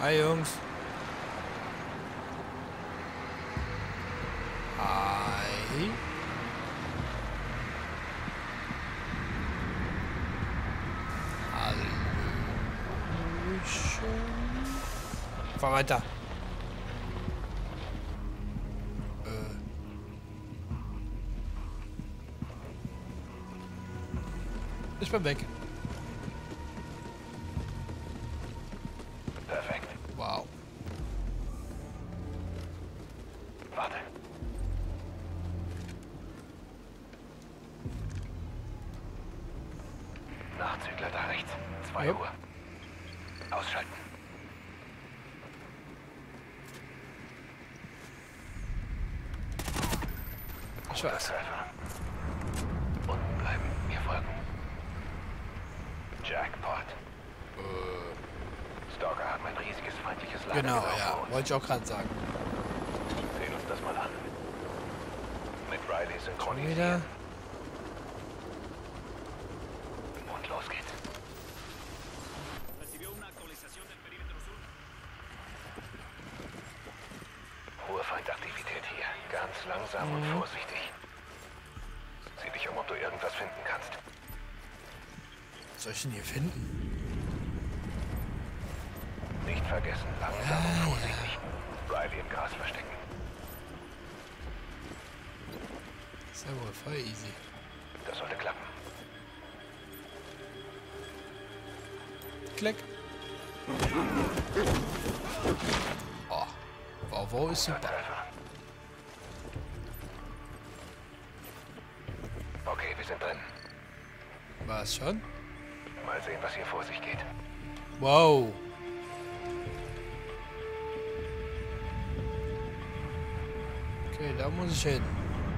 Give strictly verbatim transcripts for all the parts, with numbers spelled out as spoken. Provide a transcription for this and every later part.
Hi Jungs. Hi. Hallöchen. Fahr weiter. Äh. Ich bin weg. Perfekt. Wow. Warte. Nachzügler da rechts. zwei Ja. Uhr. Ausschalten. Ich weiß. Treffer. Unten bleiben. Mir folgen. Jackpot. Stalker haben ein riesiges feindliches Lager. Genau, vor ja. uns. Wollte ich auch gerade sagen. Sehen uns das mal an. Mit Riley Schon synchronisieren. wieder. Und los geht's. Hohe Feindaktivität hier. Ganz langsam Mhm. und vorsichtig. Sieh dich um, ob du irgendwas finden kannst. Was soll ich denn hier finden? Nicht vergessen, langsam und vorsichtig. Riley im Gras verstecken. Das ist ja wohl voll easy. Das sollte klappen. Klick. Oh. Wow, wow ist super. Treffer. Okay, wir sind drin. War es schon? Mal sehen, was hier vor sich geht. Wow. Okay, da muss ich hin.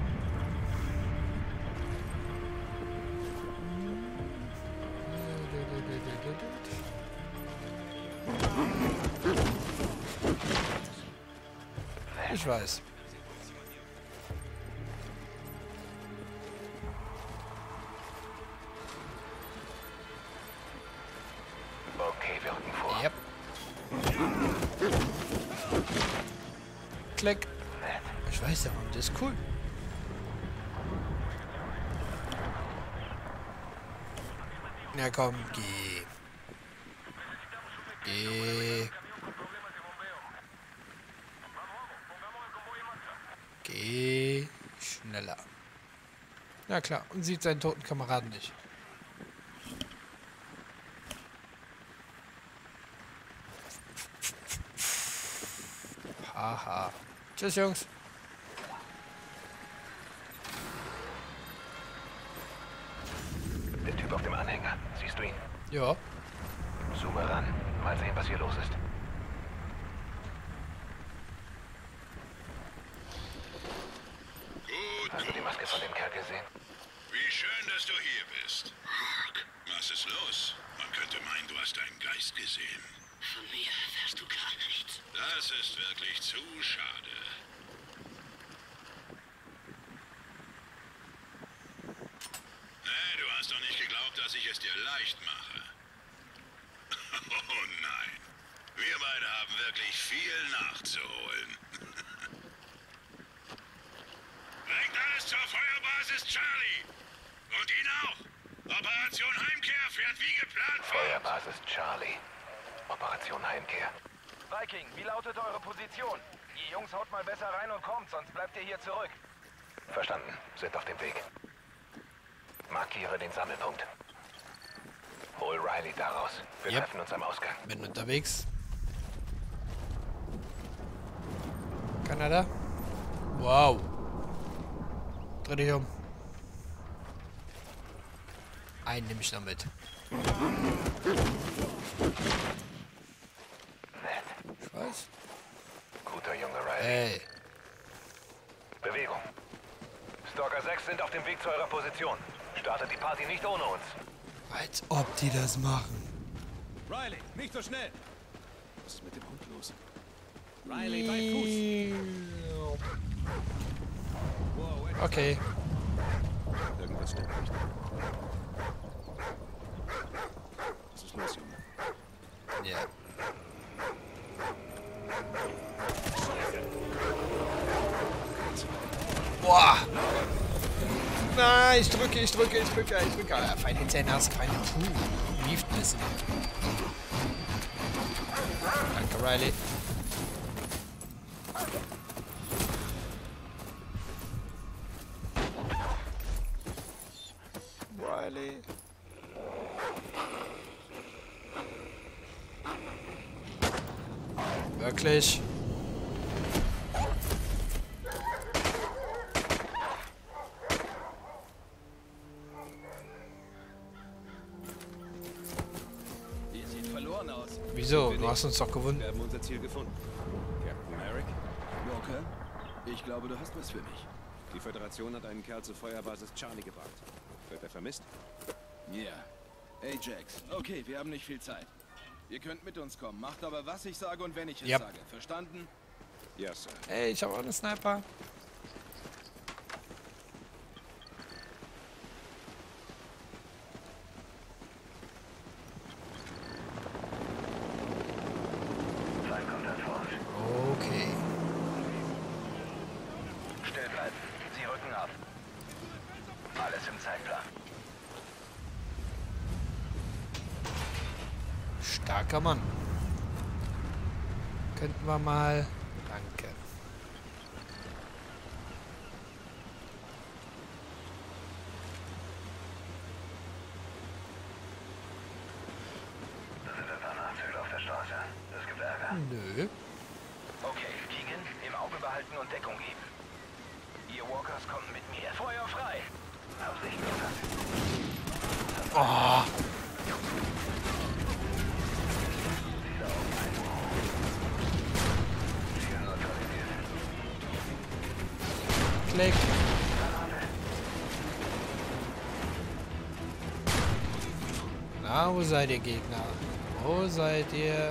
Ich weiß. Okay, wir rücken vor. Yep. Klick. Nett. Ich weiß ja, und das ist cool. Na komm, geh. Geh. Geh schneller. Ja klar, und sieht seinen toten Kameraden nicht. Haha. Tschüss, Jungs. Der Typ auf dem Anhänger. Siehst du ihn? Ja. Zoome ran. Mal sehen, was hier los ist. Gut, Hast du die Maske von dem Kerl gesehen? wie schön, dass du hier bist. Was ist los? Man könnte meinen, du hast einen Geist gesehen. Von mir erfährst du gar nichts. Das ist wirklich zu schade. Nee, du hast doch nicht geglaubt, dass ich es dir leicht mache. Oh nein. Wir beide haben wirklich viel nachzuholen. Bringt alles zur Feuerbasis Charlie. Und ihn auch. Operation Heimkehr fährt wie geplant fort. Feuerbasis Charlie. Operation Heimkehr. Viking, wie lautet eure Position? Die Jungs haut mal besser rein und kommt, sonst bleibt ihr hier zurück. Verstanden. Sind auf dem Weg. Markiere den Sammelpunkt. Hol Riley daraus. Wir Yep. treffen uns am Ausgang. Bin unterwegs. Kanada. Wow. Dreh dich um. Einen nehme ich noch mit. Nett. Ich weiß. Guter Junge, Riley. Ey. Bewegung. Stalker sechs sind auf dem Weg zu eurer Position. Startet die Party nicht ohne uns. Als ob die das machen. Riley, nicht so schnell! Was ist mit dem Hund los? Riley, bei Fuß! Wow, Okay. irgendwas stimmt nicht. Was ist los, Junge? Ja. ich drücke, ich drücke, ich drücke, ich drücke. Ah, Feinde Zähne hast keine. Puh, lief ein bisschen. Danke, Riley. Riley. Wirklich? Ihr seht verloren aus. Wieso? Du hast uns doch gewonnen. Wir haben unser Ziel gefunden. Captain Merrick? Walker? Ich glaube, du hast was für mich. Die Föderation hat einen Kerl zur Feuerbasis Charlie gebracht. Wird er vermisst? Ja. Yeah. Ajax. Okay, wir haben nicht viel Zeit. Ihr könnt mit uns kommen. Macht aber, was ich sage und wenn ich es Yep. sage. Verstanden? Ja, Sir. Ey, ich habe auch einen Sniper. Okay. Still bleiben. Sie rücken ab. Alles im Zeitplan. Starker Mann. Könnten wir mal... Danke. Da sind ein paar Nachzügler auf der Straße. Das gibt Ärger. Nö. Okay, Keegan, im Auge behalten und Deckung geben. Ihr Walkers kommen mit mir. Feuer frei! Absicht Kontakt. Oh. Ziel neutralisiert. Klick. Na, wo seid ihr, Gegner? Wo seid ihr?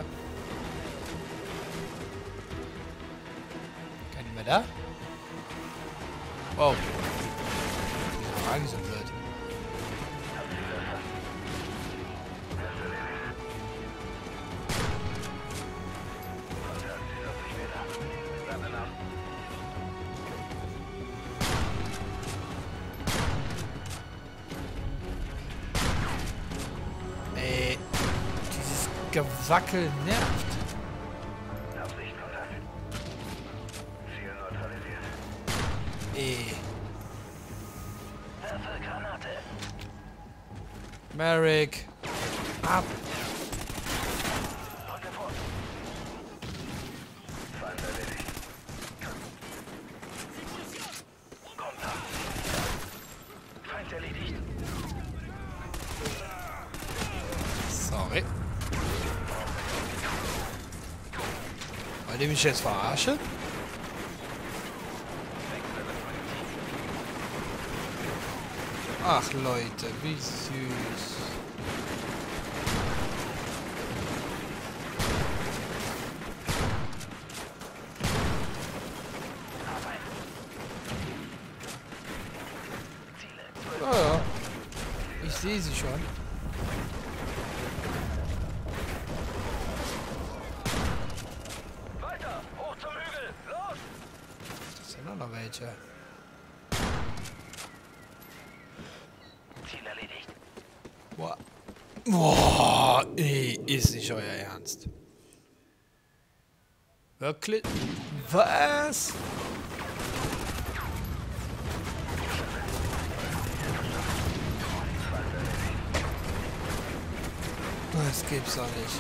Keiner mehr da? Wow. Die Fragen sind blöd. Ey, dieses Gewackel nervt. Absicht Kontakt. Ziel neutralisiert. Ey. Werfe Granate. Merrick. Ab. Rücke vor. Feind erledigt. Kontakt. Feind erledigt. Sorry. Wollt ihr mich jetzt verarschen? Ach Leute, wie süß. Ah ja. Ich sehe sie schon. Weiter! Hoch zum Hügel! Los! Das sind auch noch welche. Ziel erledigt. Boah. Boah, ey, ist nicht euer Ernst. Wirklich? Was? Das gibt's doch nicht.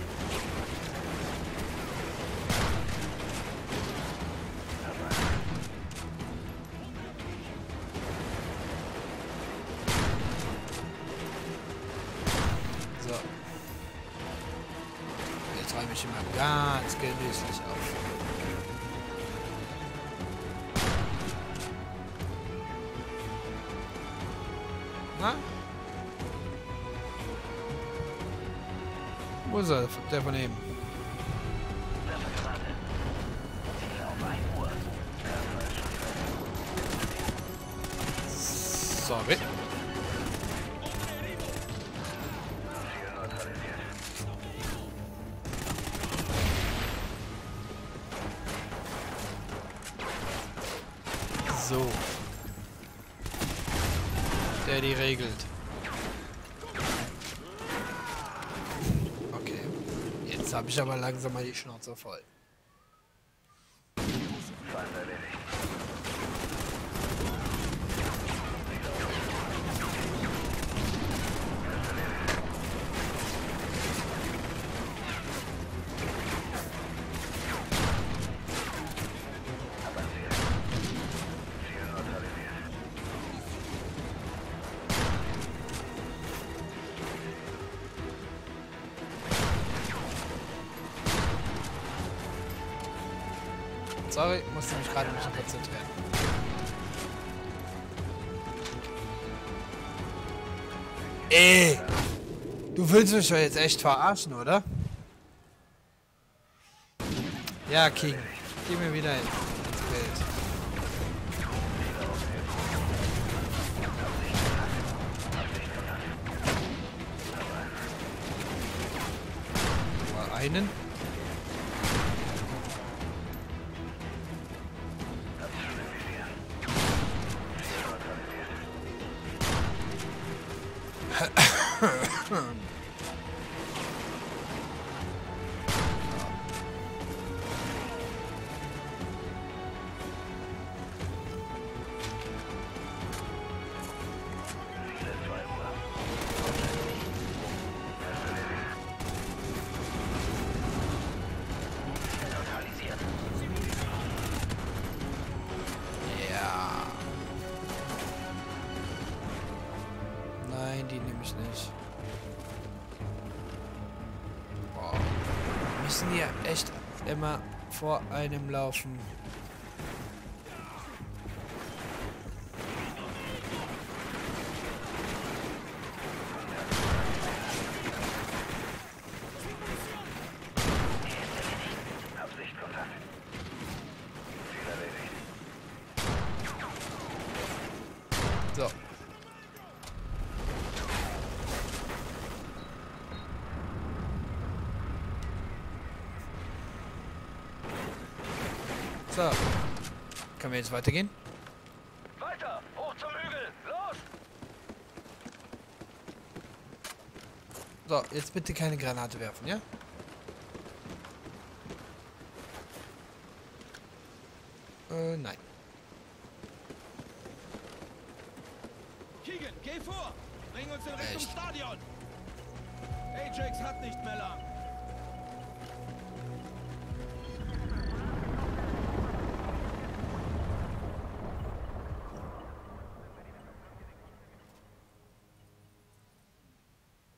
So. Jetzt räume ich immer ganz genüsslich auf. Na? Wo ist er? Der von eben. Werfe Granate. Ziel auf ein Uhr. Sorry. Ziel neutralisiert. So. der die regelt. Okay. Jetzt habe ich aber langsam mal die Schnauze voll. Sorry, musste mich gerade ein bisschen konzentrieren. Ey! Du willst mich doch jetzt echt verarschen, oder? Ja, King. Geh mir wieder ins Bild. Mal einen. Ja. Nein, die nehme ich nicht. Boah. Müssen die ja echt immer vor einem laufen. So. So. Können wir jetzt weitergehen? Weiter! Hoch zum Hügel! Los! So, jetzt bitte keine Granate werfen, ja? Äh, nein. Keegan, geh vor! Bring uns in Richtung Echt? Stadion! Ajax hat nicht mehr lang.